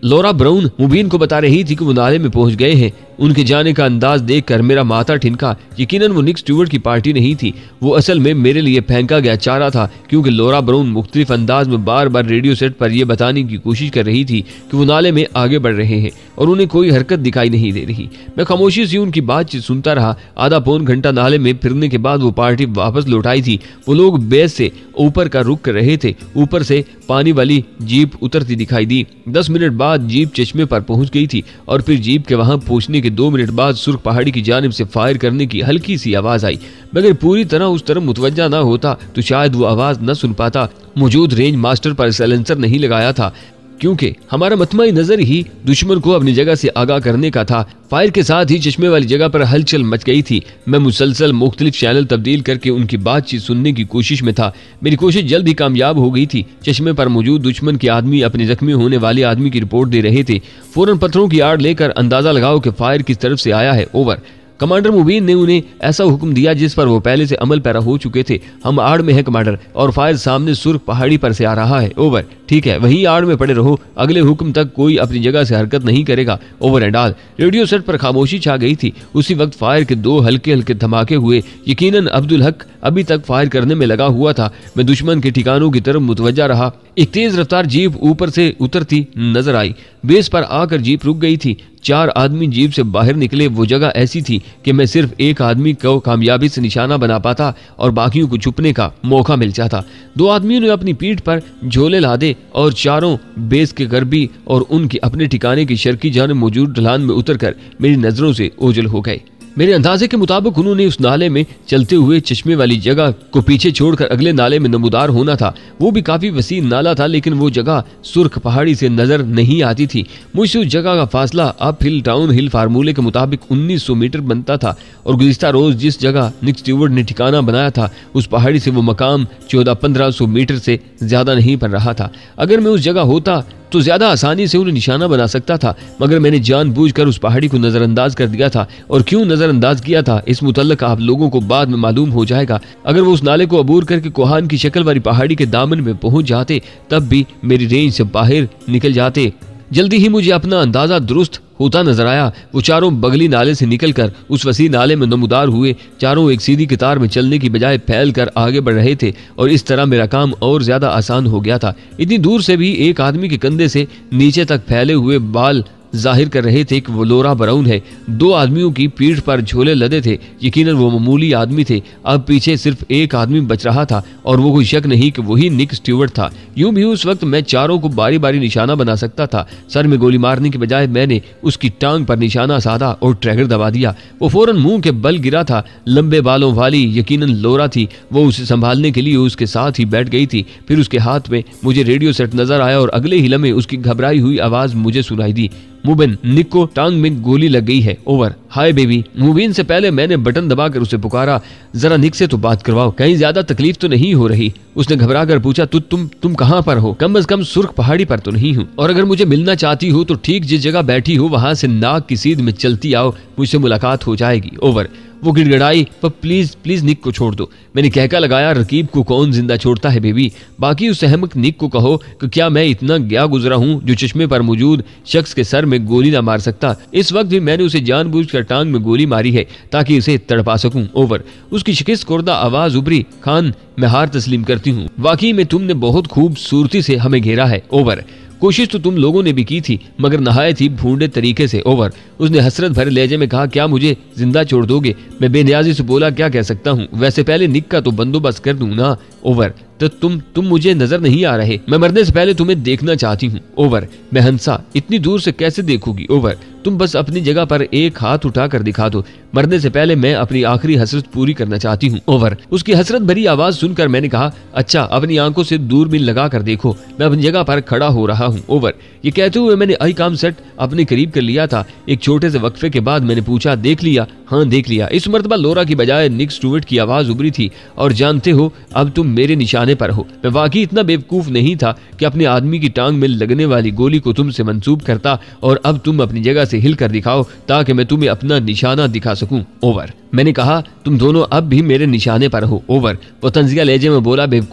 लोरा ब्राउन मुबीन को बता रही थी कि वो नाले में पहुंच गए हैं। उनके जाने का अंदाज देखकर मेरा माथा ठिनका। यकीनन वो निक स्टीवर्ट की पार्टी नहीं थी, वो असल में मेरे लिए फेंका गया चारा था, क्योंकि लोरा ब्राउन मुख्तलिफ अंदाज में बार बार रेडियो सेट पर यह बताने की कोशिश कर रही थी कि वो नाले में आगे बढ़ रहे हैं और उन्हें कोई हरकत दिखाई नहीं दे रही। मैं खामोशी से उनकी बातचीत सुनता रहा। आधा पौन घंटा नाले में फिरने के बाद वो पार्टी वापस लौट आई थी। वो लोग बेस से ऊपर का रुख कर रहे थे। ऊपर से पानी वाली जीप उतरती दिखाई दी। दस मिनट बाद जीप चश्मे पर पहुंच गई थी और फिर जीप के वहां पहुंचने के दो मिनट बाद सुर्ख पहाड़ी की जानिब से फायर करने की हल्की सी आवाज आई। मगर पूरी तरह उस तरफ मुतवज्जा न होता तो शायद वो आवाज न सुन पाता। मौजूद रेंज मास्टर पर साइलेंसर नहीं लगाया था, क्योंकि हमारा मतमाई नजर ही दुश्मन को अपनी जगह से आगाह करने का था। फायर के साथ ही चश्मे वाली जगह पर हलचल मच गई थी। मैं मुसलसल मुख्तलिफ चैनल तब्दील करके उनकी बातचीत सुनने की कोशिश में था। मेरी कोशिश जल्द ही कामयाब हो गई थी। चश्मे पर मौजूद दुश्मन के आदमी अपने जख्मी होने वाले आदमी की रिपोर्ट दे रहे थे। फौरन पत्थरों की आड़ लेकर अंदाजा लगाओ कि फायर किस तरफ से आया है। ओवर। कमांडर मुबीन ने उन्हें ऐसा हुक्म दिया जिस पर वो पहले से अमल पैरा हो चुके थे। हम आड़ में है कमांडर, और फायर सामने सुर्ख पहाड़ी पर से आ रहा है। ओवर। ठीक है, वहीं आड़ में पड़े रहो, अगले हुक्म तक कोई अपनी जगह से हरकत नहीं करेगा। Over and all. Radio set पर खामोशी छा गई थी। उसी वक्त फायर के दो हल्के हल्के धमाके हुए। यकीनन अब्दुल हक अभी तक फायर करने में लगा हुआ था। मैं दुश्मन के ठिकानों की तरफ मुतवज्जा रहा। एक तेज रफ्तार जीप ऊपर से उतरती नजर आई। बेस पर आकर जीप रुक गई थी। चार आदमी जीप से बाहर निकले। वो जगह ऐसी थी कि मैं सिर्फ एक आदमी को कामयाबी से निशाना बना पाता और बाकियों को छुपने का मौका मिल जाता। दो आदमियों ने अपनी पीठ पर झोले लादे और चारों बेस के गर्बी और उनके अपने ठिकाने की शर्की जानिब मौजूद ढलान में उतरकर मेरी नजरों से ओझल हो गए। मेरे अंदाजे के मुताबिक उन्होंने उस नाले में चलते हुए चश्मे वाली जगह को पीछे छोड़कर अगले नाले में नमूदार होना था। वो भी काफी वसी नाला था, लेकिन वो जगह सुर्ख पहाड़ी से नजर नहीं आती थी। मुझसे उस जगह का फासला अप हिल डाउन हिल फार्मूले के मुताबिक उन्नीस सौ मीटर बनता था और गुज़िश्ता रोज जिस जगह निक स्टीवर्ट ने ठिकाना बनाया था उस पहाड़ी से वो मकाम चौदह पंद्रह सौ मीटर से ज्यादा नहीं बन रहा था। अगर मैं उस जगह होता तो ज्यादा आसानी से उन्हें निशाना बना सकता था, मगर मैंने जानबूझकर उस पहाड़ी को नजरअंदाज कर दिया था। और क्यों नजरअंदाज किया था इस मुतल्लक आप लोगों को बाद में मालूम हो जाएगा। अगर वो उस नाले को अबूर करके कोहान की शक्ल वाली पहाड़ी के दामन में पहुंच जाते तब भी मेरी रेंज से बाहर निकल जाते। जल्दी ही मुझे अपना अंदाजा दुरुस्त होता नजर आया। वो चारों बगली नाले से निकलकर उस वसी नाले में नमूदार हुए। चारों एक सीधी कतार में चलने की बजाय फैल कर आगे बढ़ रहे थे और इस तरह मेरा काम और ज्यादा आसान हो गया था। इतनी दूर से भी एक आदमी के कंधे से नीचे तक फैले हुए बाल जाहिर कर रहे थे कि वो लोरा ब्राउन है। दो आदमियों की पीठ पर झोले लदे थे। यकीनन वो मामूली आदमी थे। अब पीछे सिर्फ एक आदमी बच रहा था और वो कोई शक नहीं कि वही निक स्टीवर्ट था। यूं भी उस वक्त मैं चारों को बारी बारी निशाना बना सकता था। सर में गोली मारने के बजाय मैंने उसकी टांग पर निशाना साधा और ट्रैगर दबा दिया। वो फौरन मुंह के बल गिरा था। लंबे बालों वाली यकीनन लोरा थी। वो उसे संभालने के लिए उसके साथ ही बैठ गई थी। फिर उसके हाथ में मुझे रेडियो सेट नजर आया और अगले ही लम्हे उसकी घबराई हुई आवाज मुझे सुनाई दी। मुबिन, निक को टांग में गोली लग गई है। ओवर। Hi baby. मुबीन से पहले मैंने बटन दबाकर उसे पुकारा, जरा निक से तो बात करवाओ, कहीं ज्यादा तकलीफ तो नहीं हो रही। उसने घबरा कर पूछा, तु, तुम तुम कहाँ पर हो? कम अज कम सुर्ख पहाड़ी पर तो नहीं हूँ, और अगर मुझे मिलना चाहती हो तो ठीक जिस जगह बैठी हो वहां से नाक की सीध में चलती आओ, मुझसे मुलाकात हो जाएगी। ओवर। वो गिड़गिड़ाई, पर प्लीज प्लीज निक को छोड़ दो। मैंने कहका लगाया, रकीब को कौन जिंदा छोड़ता है बेबी? बाकी उस अहमक निक को कहो कि क्या मैं इतना गया गुजरा हूँ जो चश्मे पर मौजूद शख्स के सर में गोली ना मार सकता। इस वक्त भी मैंने उसे जानबूझकर टांग में गोली मारी है ताकि उसे तड़पा सकूं। ओवर। उसकी शिकस्त खुर्दा आवाज उभरी, खान मैं हार तस्लीम करती हूँ, वाकई में तुमने बहुत खूबसूरती से हमें घेरा है। ओवर। कोशिश तो तुम लोगों ने भी की थी, मगर नहायत ही भूंडे तरीके से। ओवर। उसने हसरत भरे लहजे में कहा, क्या मुझे जिंदा छोड़ दोगे? मैं बेनियाजी से बोला, क्या कह सकता हूँ, वैसे पहले निक का तो बंदोबस्त कर दूं ना। ओवर। तो तुम तुम मुझे नजर नहीं आ रहे, मैं मरने से पहले तुम्हें देखना चाहती हूँ। ओवर। मैं हंसा, इतनी दूर से कैसे देखूंगी? ओवर। तुम बस अपनी जगह पर एक हाथ उठाकर दिखा दो, मरने से पहले मैं अपनी आखिरी हसरत पूरी करना चाहती हूँ। ओवर। उसकी हसरत भरी आवाज सुनकर मैंने कहा, अच्छा अपनी आंखों से दूरबीन लगा कर देखो, मैं अपनी जगह पर खड़ा हो रहा हूँ। ओवर। ये कहते हुए मैंने आई काम सेट अपने करीब कर लिया था। एक छोटे से वक्फे के बाद मैंने पूछा, देख लिया? हाँ देख लिया। इस मर्तबा लोरा की बजाय निक स्टूवर्ट की आवाज उभरी थी, और जानते हो अब तुम मेरे निशाने पर हो। मैं वाकई इतना बेवकूफ नहीं था कि अपने आदमी की टांग में लगने वाली गोली को तुमसे मंसूब करता, और अब तुम अपनी जगह से हिल कर दिखाओ ताकि मैं तुम्हें अपना निशाना दिखा सकूं। ओवर। मैंने कहा, तुम दोनों अब भी मेरे निशाने पर हो। ओवर। वो तंजिया लहजे में बोला, बेवकूफ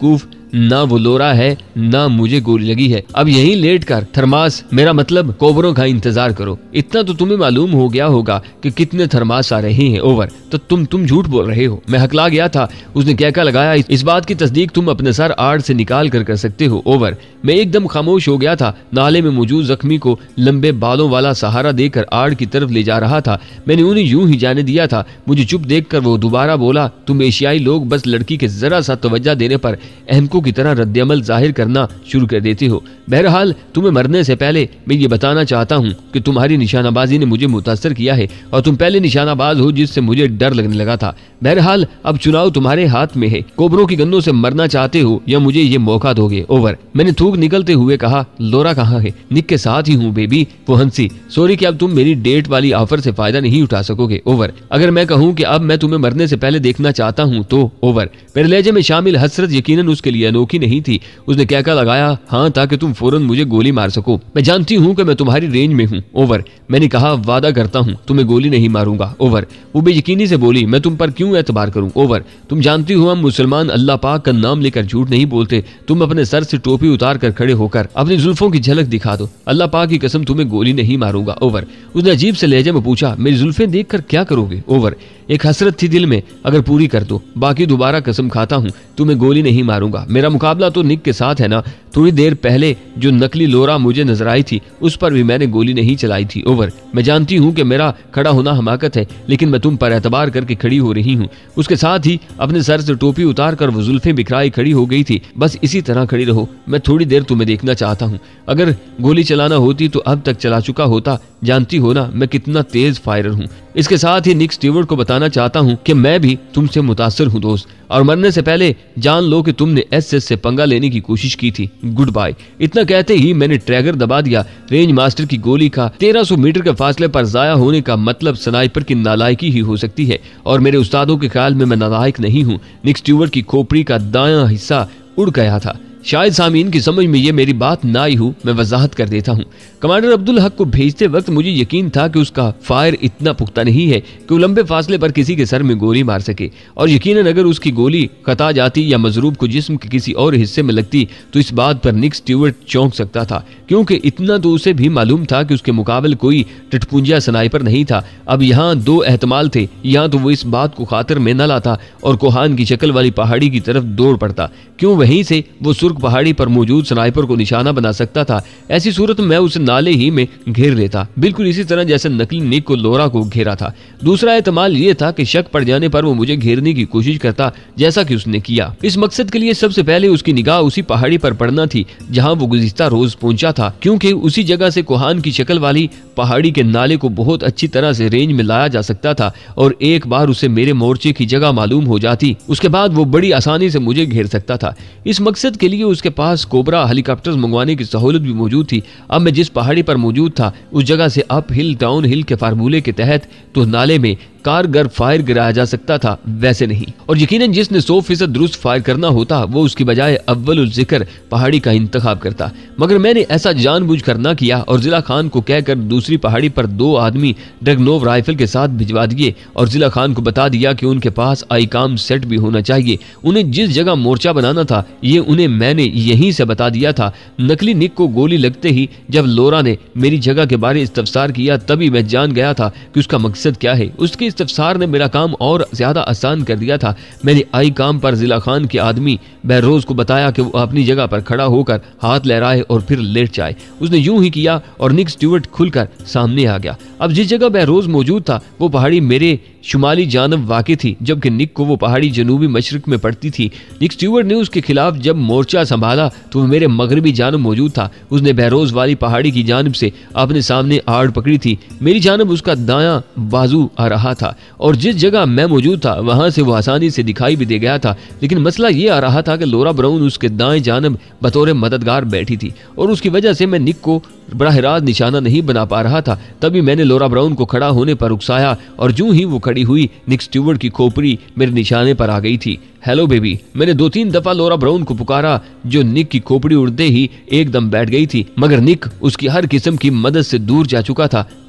ना वो लोरा है ना मुझे गोली लगी है। अब यहीं लेट कर थर्मास, मेरा मतलब कोबरों का इंतजार करो। इतना तो तुम्हें मालूम हो गया होगा कि कितने थर्मास आ रहे हैं। ओवर। तो तुम तुम झूठ बोल रहे हो। मैं हकला गया था। उसने कहका लगाया, इस बात की तस्दीक तुम अपने सर आड़ से निकाल कर कर सकते हो। ओवर। मैं एकदम खामोश हो गया था। नाले में मौजूद जख्मी को लंबे बालों वाला सहारा देकर आड़ की तरफ ले जा रहा था। मैंने उन्हें यूं ही जाने दिया था। मुझे चुप देखकर वो दोबारा बोला, तुम एशियाई लोग बस लड़की के जरा सा तवज्जो देने पर अहमकों की तरह रद्दअमल जाहिर करना शुरू कर देते हो। बहरहाल तुम्हें मरने से पहले मैं ये बताना चाहता हूँ कि तुम्हारी निशानाबाजी ने मुझे मुतासर किया है और तुम पहले निशानाबाज हो जिससे मुझे डर लगने लगा था। बहरहाल अब चुनाव तुम्हारे हाथ में है। कोबरों की गंदों से मरना चाहते हो या मुझे ये मौका दोगे। ओवर। मैंने थूक निकलते हुए कहा, लोरा कहाँ है? निक के साथ ही हूँ बेबी। वो हंसी, सॉरी कि अब तुम मेरी डेट वाली ऑफर से फायदा नहीं उठा सकोगे। ओवर। अगर मैं कहूँ कि अब मैं तुम्हें मरने से पहले देखना चाहता हूँ तो? ओवर। मेरे लहजे में शामिल हसरत यकीनन उसके लिए अनोखी नहीं थी। उसने कहका लगाया, हाँ, ताकि तुम फौरन मुझे गोली मार सको। मैं जानती हूँ कि मैं तुम्हारी रेंज में हूँ। ओवर। मैंने कहा, वादा करता हूँ तुम्हें गोली नहीं मारूंगा। ओवर। वो बेयकीनी से बोली, मैं तुम पर क्यों एतबार करूं? ओवर। तुम जानती हो हम मुसलमान अल्लाह पाक का नाम लेकर झूठ नहीं बोलते। तुम अपने सर से टोपी उतार कर खड़े होकर अपनी जुल्फों की झलक दिखा दो। अल्लाह पाक की कसम तुम्हें गोली नहीं मारूंगा। ओवर। उसने अजीब से लहजे में पूछा, मेरी जुल्फें देख कर क्या करोगे? ओवर। एक हसरत थी दिल में, अगर पूरी कर दो, बाकी दोबारा कसम खाता हूँ तुम्हें गोली नहीं मारूंगा। मेरा मुकाबला तो निक के साथ है ना। थोड़ी देर पहले जो नकली लोरा मुझे नजर आई थी उस पर भी मैंने गोली नहीं चलाई थी। ओवर। मैं जानती हूँ कि मेरा खड़ा होना हमाकत है, लेकिन मैं तुम पर एतबार करके खड़ी हो रही हूँ। उसके साथ ही अपने सर से टोपी उतार कर वो जुल्फें बिखराई खड़ी हो गई थी। बस इसी तरह खड़ी रहो, मैं थोड़ी देर तुम्हें देखना चाहता हूँ। अगर गोली चलाना होती तो अब तक चला चुका होता। जानती हो ना मैं कितना तेज फायरर हूँ। इसके साथ ही निक स्टीवर्ट को बताना चाहता हूँ कि मैं भी तुमसे मुतासर हूँ दोस्त, और मरने से पहले जान लो कि तुमने एस एस से पंगा लेने की कोशिश की थी। Goodbye. इतना कहते ही मैंने ट्रैगर दबा दिया। रेंज मास्टर की गोली का तेरह सौ मीटर के फासले पर जाया होने का मतलब स्नाइपर की नालायकी ही हो सकती है, और मेरे उस्तादों के ख्याल में मैं नालायक नहीं हूँ। निक स्टीवर्ट की खोपड़ी का दायां हिस्सा उड़ गया था। शायद सामीन की समझ में ये मेरी बात ना आई हो, मैं वजाहत कर देता हूँ। कमांडर अब्दुल हक को भेजते वक्त मुझे यकीन था कि उसका फायर इतना पुख्ता नहीं है कि वो लंबे फासले पर किसी के सर में गोली मार सके, और यकीनन अगर उसकी गोली खता जाती या मजरूब को जिस्म के किसी और हिस्से में लगती तो इस बात पर निक स्टीवर्ट चौंक सकता था, क्योंकि इतना तो उसे भी मालूम था कि उसके मुकाबले कोई टटपुंजा स्नाइपर नहीं था। अब यहाँ दो एहतमाल थे, या तो वो इस बात को खातिर में न लाता और कोहान की शक्ल वाली पहाड़ी की तरफ दौड़ पड़ता, क्यों वहीं से वो सुर्ख पहाड़ी पर मौजूद स्नाइपर को निशाना बना सकता था। ऐसी सूरत में मैं उसे नाले ही में घेर लेता, बिल्कुल इसी तरह जैसे नकली निक को लोरा को घेरा था। दूसरा एहतमाल ये था कि शक पड़ जाने पर वो मुझे घेरने की कोशिश करता, जैसा कि उसने किया। इस मकसद के लिए सबसे पहले उसकी निगाह उसी पहाड़ी पर पड़ना थी जहां वो गुज़िश्ता रोज पहुंचा था, क्योंकि उसी जगह से कोहान की शक्ल वाली पहाड़ी के नाले को बहुत अच्छी तरह से रेंज में लाया जा सकता था, और एक बार उसे मेरे मोर्चे की जगह मालूम हो जाती उसके बाद वो बड़ी आसानी से मुझे घेर सकता था। इस मकसद के लिए उसके पास कोबरा हेलीकॉप्टर्स मंगवाने की सहूलत भी मौजूद थी। अब मैं जिस पहाड़ी पर मौजूद था उस जगह से अप हिल डाउन हिल के फार्मूले के तहत तो नाले में कारगर फायर गिराया जा सकता था, वैसे नहीं। और यकीनन जिसने सौ फीसद दुरुस्त फायर करना होता वो उसकी बजाय अव्वल जिक्र पहाड़ी का इंतखाब करता, मगर मैंने ऐसा जानबूझ कर ना किया और जिला खान को कहकर दूसरी पहाड़ी पर दो आदमी ड्रैगनोव राइफल के साथ भिजवा दिए और जिला खान को बता दिया कि उनके पास आईकाम सेट भी होना चाहिए। उन्हें जिस जगह मोर्चा बनाना था ये उन्हें मैंने यहीं से बता दिया था। नकली निक को गोली लगते ही जब लोरा ने मेरी जगह के बारे इस्तफसार किया तभी मैं जान गया था कि उसका मकसद क्या है। उसके इस्तफसार ने मेरा काम और ज्यादा आसान कर दिया था। मैंने आई काम पर जिला खान के आदमी बहरोज को बताया कि वो अपनी जगह पर खड़ा होकर हाथ लहराए और फिर लेट जाए। उसने यूं ही किया और निक स्टीवर्ट खुलकर सामने आ गया। अब जिस जगह बहरोज मौजूद था वो पहाड़ी मेरे शुमाली जानब वाक़ थी, जबकि निक को वो पहाड़ी जनूबी मशरक में पड़ती थी। निक स्टीवर्ट ने उसके खिलाफ जब मोर्चा संभाला तो वो मेरे मगरबी जानब मौजूद था। उसने बहरोज वाली पहाड़ी की जानब से अपने सामने आड़ पकड़ी थी। मेरी जानब उसका दायां बाजू आ रहा था और जिस जगह मैं मौजूद था वहां से वो आसानी से दिखाई भी दे गया था, लेकिन मसला ये आ रहा था कि लोरा ब्राउन उसके दाएं जानब बतौर मददगार बैठी थी और उसकी वजह से मैं निक को बराह रास्त निशाना नहीं बना पा रहा था। तभी मैंने लोरा ब्राउन को खड़ा होने पर उकसाया और जूं ही वो खड़ी हुई निक स्टीवर्ट की खोपड़ी मेरे निशाने पर आ गई थी। हेलो बेबी, मैंने दो तीन दफा लोरा ब्राउन को पुकारा जो निक की खोपड़ी उड़ते ही एकदम बैठ गई थी, मगर निक उसकी हर किस्म की मदद से दूर जा चुका था।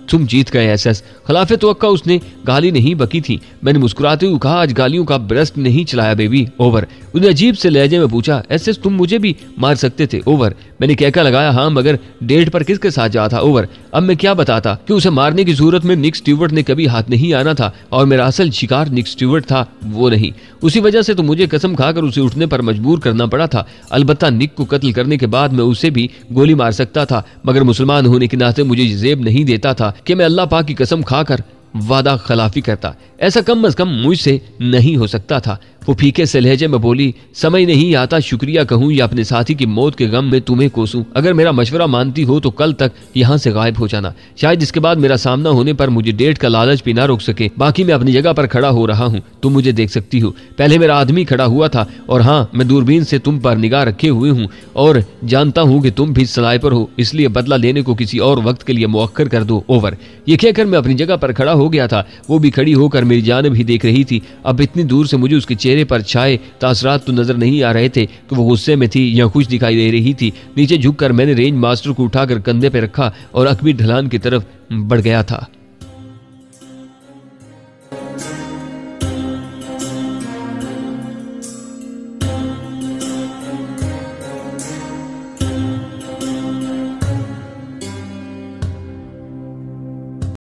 तुम जीत गए एसएस। खिलाफ तवक्का उसने गाली नहीं बकी थी। मैंने मुस्कुराते हुए कहा, आज गालियों का ब्रस्ट नहीं चलाया बेबी। ओवर। उसने अजीब से लहजे में पूछा, एसएस तुम मुझे भी मार सकते थे। ओवर। मैंने कहका लगाया, हाँ मगर डेट पर किसके साथ जा था। ओवर। अब मैं क्या बताता कि उसे मारने की सूरत में निक स्टीवर्ट ने कभी हाथ नहीं आना था और मेरा असल शिकार निक स्टीवर्ट था, वो नहीं। उसी वजह से तो मुझे कसम खाकर उसे उठने पर मजबूर करना पड़ा था। अलबत्ता निक को कत्ल करने के बाद मैं उसे भी गोली मार सकता था, मगर मुसलमान होने के नाते मुझे जेब नहीं देता था कि मैं अल्लाह पाक की कसम खाकर वादा खिलाफी करता। ऐसा कम अज कम मुझसे नहीं हो सकता था। वो फीके से लहजे में बोली, समझ नहीं आता शुक्रिया कहूं या अपने साथी की मौत के गम में तुम्हें कोसूं। अगर मेरा मशवरा मानती हो तो कल तक यहाँ से गायब हो जाना। शायद इसके बाद मेरा सामना होने पर मुझे डेट का लालच भी ना रोक सके। बाकी मैं अपनी जगह पर खड़ा हो रहा हूँ, तुम मुझे देख सकती हो। पहले मेरा आदमी खड़ा हुआ था और हाँ, मैं दूरबीन से तुम पर निगाह रखे हुए हूँ और जानता हूँ कि तुम भी स्नाइपर हो, इसलिए बदला लेने को किसी और वक्त के लिए मुअक्कर कर दो। ओवर। ये कहकर मैं अपनी जगह पर खड़ा हो गया था। वो भी खड़ी होकर मेरी जानिब ही देख रही थी। अब इतनी दूर से मुझे उसके चेहरे पर छाए तासरात तो नजर नहीं आ रहे थे कि वो गुस्से में थी या खुश दिखाई दे रही थी। नीचे झुककर मैंने रेंज मास्टर को उठाकर कंधे पे रखा और अकबी ढलान की तरफ बढ़ गया था।